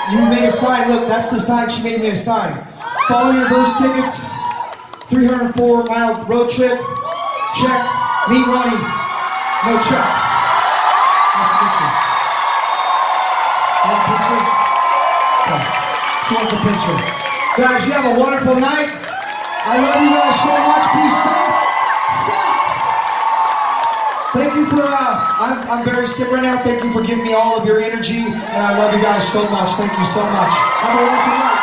You made a sign. Look, that's the sign. She made me a sign. Follow your verse tickets. 304-mile road trip. Check. Meet Ronnie. No check. Nice to meet you. Want a picture? Okay. She wants a picture. Guys, you have a wonderful night. I love you guys so much. Be safe. Thank you for, I'm very sick right now. Thank you for giving me all of your energy. And I love you guys so much. Thank you so much. Have a wonderful night.